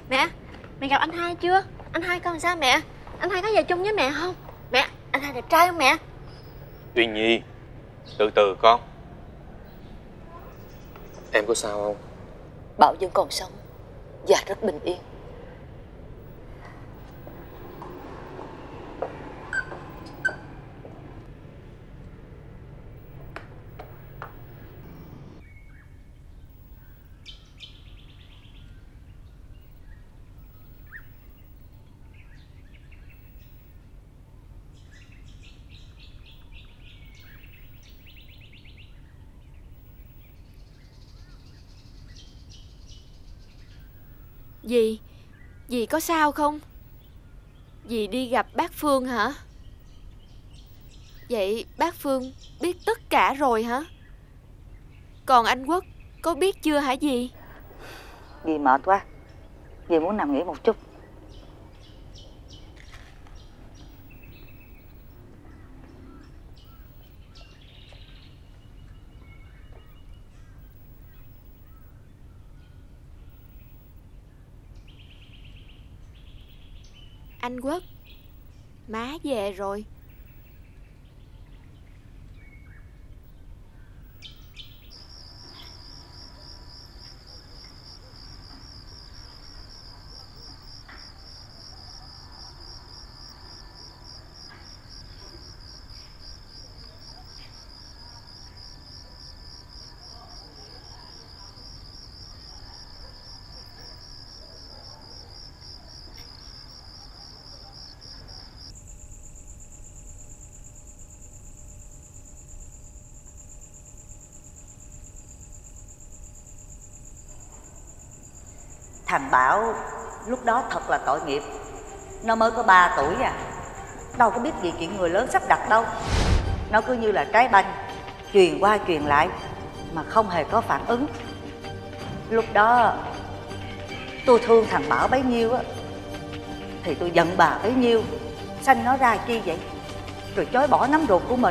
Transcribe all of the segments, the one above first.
Mẹ, mẹ gặp anh Hai chưa? Anh Hai con sao mẹ? Anh Hai có về chung với mẹ không? Mẹ, anh Hai đẹp trai không mẹ? Uyên Nhi, từ từ con. Em có sao không? Bảo vẫn còn sống và rất bình yên. Dì có sao không? Dì đi gặp bác Phương hả? Vậy bác Phương biết tất cả rồi hả? Còn anh Quốc có biết chưa hả dì? Dì mệt quá, dì muốn nằm nghỉ một chút. Anh Quốc, má về rồi. Thằng Bảo lúc đó thật là tội nghiệp. Nó mới có 3 tuổi à, đâu có biết gì chuyện người lớn sắp đặt đâu. Nó cứ như là trái banh, truyền qua truyền lại mà không hề có phản ứng. Lúc đó tôi thương thằng Bảo bấy nhiêu á, thì tôi giận bà bấy nhiêu. Sanh nó ra chi vậy, rồi chối bỏ nắm ruột của mình.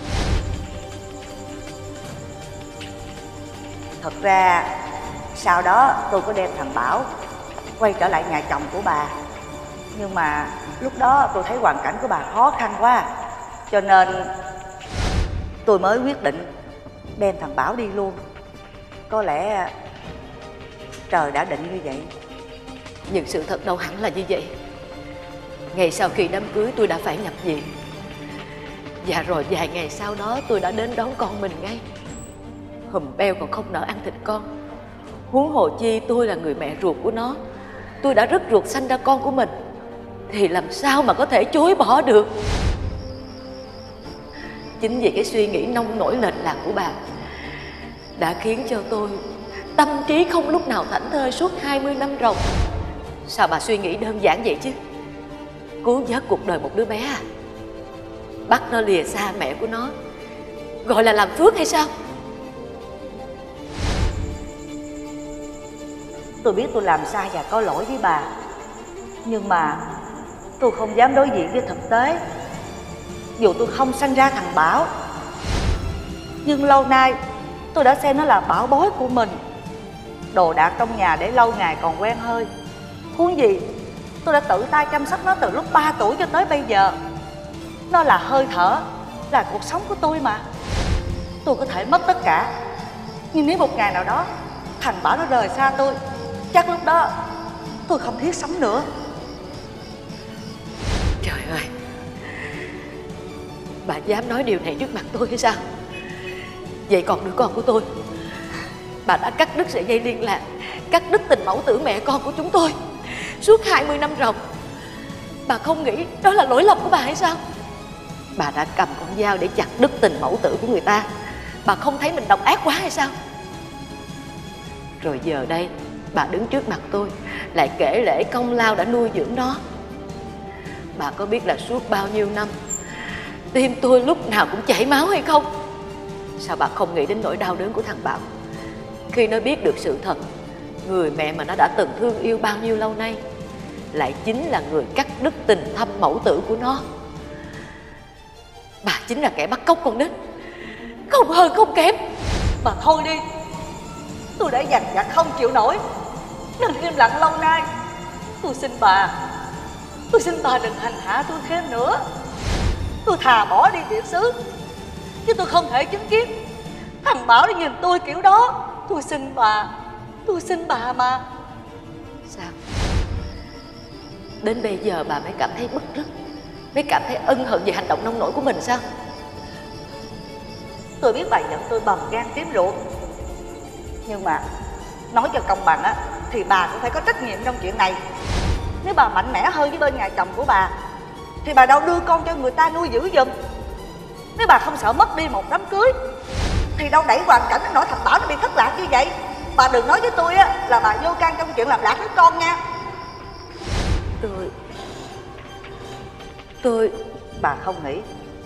Thật ra sau đó tôi có đem thằng Bảo quay trở lại nhà chồng của bà. Nhưng mà lúc đó tôi thấy hoàn cảnh của bà khó khăn quá, cho nên tôi mới quyết định đem thằng Bảo đi luôn. Có lẽ trời đã định như vậy. Nhưng sự thật đâu hẳn là như vậy. Ngày sau khi đám cưới tôi đã phải nhập viện, và rồi vài ngày sau đó tôi đã đến đón con mình ngay. Hùm beo còn không nỡ ăn thịt con, huống hồ chi tôi là người mẹ ruột của nó. Tôi đã rất ruột sanh ra con của mình, thì làm sao mà có thể chối bỏ được. Chính vì cái suy nghĩ nông nổi lệch lạc của bà đã khiến cho tôi tâm trí không lúc nào thảnh thơi suốt 20 năm rồi. Sao bà suy nghĩ đơn giản vậy chứ? Cứu vớt cuộc đời một đứa bé à? Bắt nó lìa xa mẹ của nó gọi là làm phước hay sao? Tôi biết tôi làm sai và có lỗi với bà, nhưng mà tôi không dám đối diện với thực tế. Dù tôi không sanh ra thằng Bảo, nhưng lâu nay tôi đã xem nó là bảo bối của mình. Đồ đạc trong nhà để lâu ngày còn quen hơi, huống gì tôi đã tự tay chăm sóc nó từ lúc 3 tuổi cho tới bây giờ. Nó là hơi thở, là cuộc sống của tôi mà. Tôi có thể mất tất cả, nhưng nếu một ngày nào đó thằng Bảo nó rời xa tôi, chắc lúc đó tôi không thiết sống nữa. Trời ơi, bà dám nói điều này trước mặt tôi hay sao? Vậy còn đứa con của tôi, bà đã cắt đứt sợi dây liên lạc, cắt đứt tình mẫu tử mẹ con của chúng tôi suốt 20 năm rồi. Bà không nghĩ đó là lỗi lầm của bà hay sao? Bà đã cầm con dao để chặt đứt tình mẫu tử của người ta. Bà không thấy mình độc ác quá hay sao? Rồi giờ đây bà đứng trước mặt tôi lại kể lể công lao đã nuôi dưỡng nó. Bà có biết là suốt bao nhiêu năm tim tôi lúc nào cũng chảy máu hay không? Sao bà không nghĩ đến nỗi đau đớn của thằng Bảo khi nó biết được sự thật, người mẹ mà nó đã từng thương yêu bao nhiêu lâu nay lại chính là người cắt đứt tình thâm mẫu tử của nó. Bà chính là kẻ bắt cóc con nít, không hơn không kém. Bà thôi đi, tôi đã dằn vặt không chịu nổi. Đừng im lặng lâu nay, Tôi xin bà đừng hành hạ tôi thêm nữa. Tôi thà bỏ đi địa xứ, chứ tôi không thể chứng kiến thằng Bảo nó nhìn tôi kiểu đó. Tôi xin bà mà. Sao? Đến bây giờ bà mới cảm thấy bứt rứt, mới cảm thấy ân hận về hành động nông nổi của mình sao? Tôi biết bà giận tôi bầm gan tím ruột, nhưng mà nói cho công bằng á, thì bà cũng phải có trách nhiệm trong chuyện này. Nếu bà mạnh mẽ hơn với bên nhà chồng của bà, thì bà đâu đưa con cho người ta nuôi giữ giùm. Nếu bà không sợ mất đi một đám cưới, thì đâu đẩy hoàn cảnh đến nỗi thằng Bảo nó bị thất lạc như vậy. Bà đừng nói với tôi á là bà vô can trong chuyện làm lạc đứa con nha. Bà không nghĩ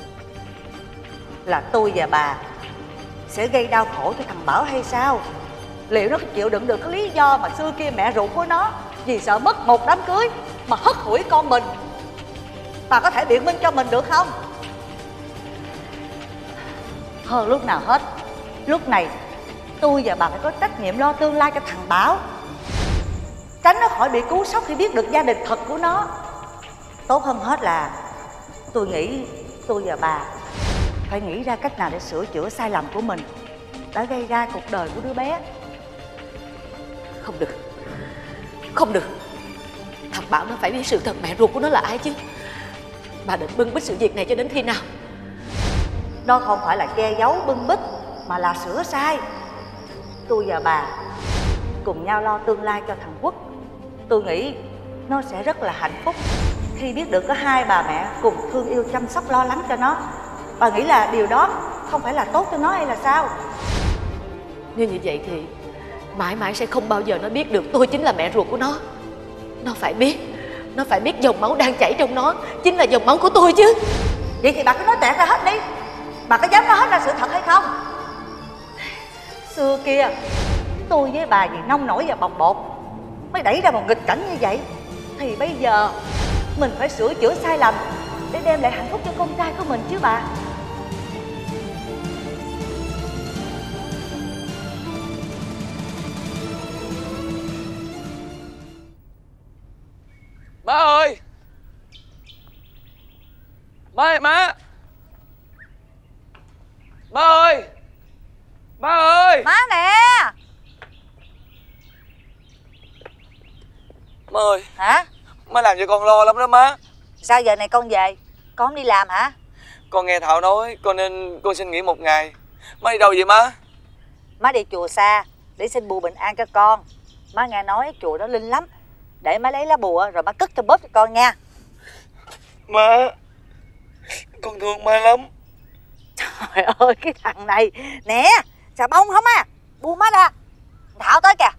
là tôi và bà sẽ gây đau khổ cho thằng Bảo hay sao? Liệu nó có chịu đựng được cái lý do mà xưa kia mẹ ruột của nó vì sợ mất một đám cưới mà hất hủi con mình? Bà có thể biện minh cho mình được không? Hơn lúc nào hết, lúc này tôi và bà phải có trách nhiệm lo tương lai cho thằng Bảo, tránh nó khỏi bị cú sốc khi biết được gia đình thật của nó. Tốt hơn hết là tôi nghĩ tôi và bà phải nghĩ ra cách nào để sửa chữa sai lầm của mình đã gây ra cuộc đời của đứa bé. Không được, không được. Thằng Bảo nó phải biết sự thật mẹ ruột của nó là ai chứ. Bà định bưng bít sự việc này cho đến khi nào? Đó không phải là che giấu bưng bít, mà là sửa sai. Tôi và bà cùng nhau lo tương lai cho thằng Quốc. Tôi nghĩ nó sẽ rất là hạnh phúc khi biết được có hai bà mẹ cùng thương yêu chăm sóc lo lắng cho nó. Bà nghĩ là điều đó không phải là tốt cho nó hay là sao? Nếu như vậy thì mãi mãi sẽ không bao giờ nó biết được tôi chính là mẹ ruột của nó. Nó phải biết dòng máu đang chảy trong nó chính là dòng máu của tôi chứ. Vậy thì bà cứ nói toẹt ra hết đi. Bà có dám nói hết ra sự thật hay không? Xưa kia tôi với bà vì nông nổi và bồng bột mới đẩy ra một nghịch cảnh như vậy. Thì bây giờ mình phải sửa chữa sai lầm để đem lại hạnh phúc cho con trai của mình chứ bà. Má ơi! Má! Má ơi! Má ơi! Má nè! Má ơi! Hả? Má làm cho con lo lắm đó má. Sao giờ này con về? Con không đi làm hả? Con nghe Thảo nói con nên con xin nghỉ một ngày. Má đi đâu vậy má? Má đi chùa xa để xin bùa bình an cho con. Má nghe nói chùa đó linh lắm. Để má lấy lá bùa rồi má cất trong bóp cho con nha. Má, con thương má lắm. Trời ơi cái thằng này. Nè, xà bông không à? Buông má ra. Thảo tới kìa.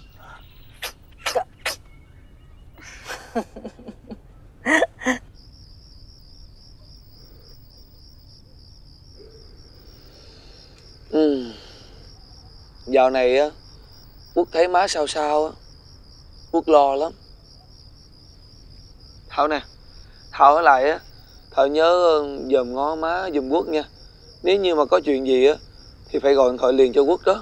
Dạo này á, Quốc thấy má sao sao á, Quốc lo lắm. Thảo nè, Thảo ở lại á, Thảo nhớ dòm ngó má giùm Quốc nha. Nếu như mà có chuyện gì á thì phải gọi điện thoại liền cho Quốc đó.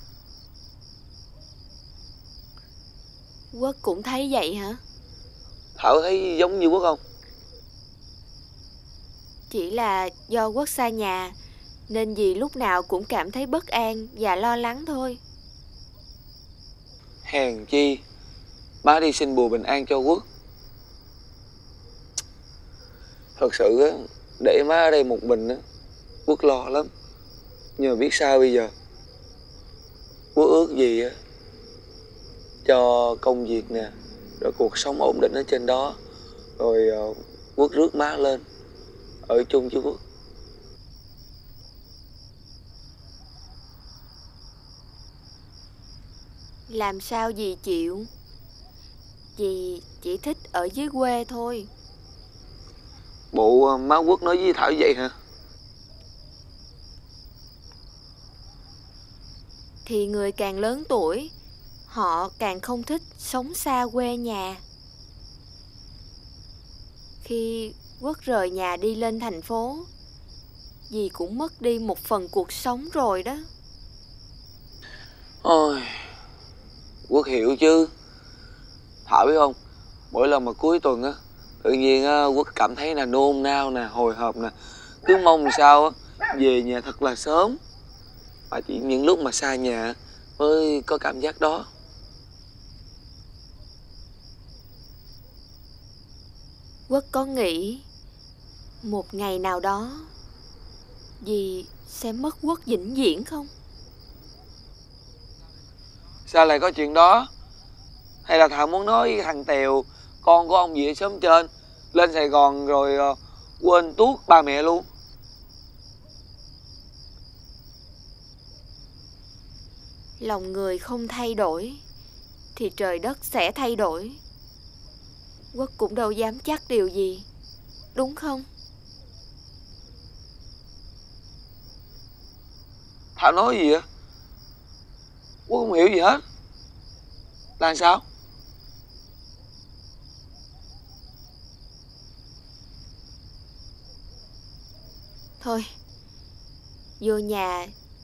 Quốc cũng thấy vậy hả? Thảo thấy giống như Quốc không? Chỉ là do Quốc xa nhà nên dì lúc nào cũng cảm thấy bất an và lo lắng thôi. Hèn chi má đi xin bùa bình an cho Quốc. Thật sự á, để má ở đây một mình á, Quốc lo lắm. Nhưng mà biết sao bây giờ? Quốc ước gì á, cho công việc nè, rồi cuộc sống ổn định ở trên đó, rồi Quốc rước má lên ở chung với Quốc. Làm sao dì chịu? Dì chỉ thích ở dưới quê thôi. Bộ má Quốc nói với Thảo vậy hả? Thì người càng lớn tuổi, họ càng không thích sống xa quê nhà. Khi Quốc rời nhà đi lên thành phố, dì cũng mất đi một phần cuộc sống rồi đó. Ôi, Quốc hiểu chứ. Thảo biết không, Mỗi lần mà cuối tuần á, tự nhiên á, Quốc cảm thấy là nôn nao nè, hồi hộp nè. Cứ mong sao á, về nhà thật là sớm. Mà chỉ những lúc mà xa nhà mới có cảm giác đó. Quốc có nghĩ một ngày nào đó dì sẽ mất Quốc vĩnh viễn không? Sao lại có chuyện đó? Hay là Thảo muốn nói với thằng Tèo, con của ông gì ở xóm trên, lên Sài Gòn rồi quên tuốt ba mẹ luôn? Lòng người không thay đổi thì trời đất sẽ thay đổi. Quốc cũng đâu dám chắc điều gì, đúng không? Thảo nói gì vậy? Quốc không hiểu gì hết. Là sao? Thôi, vô nhà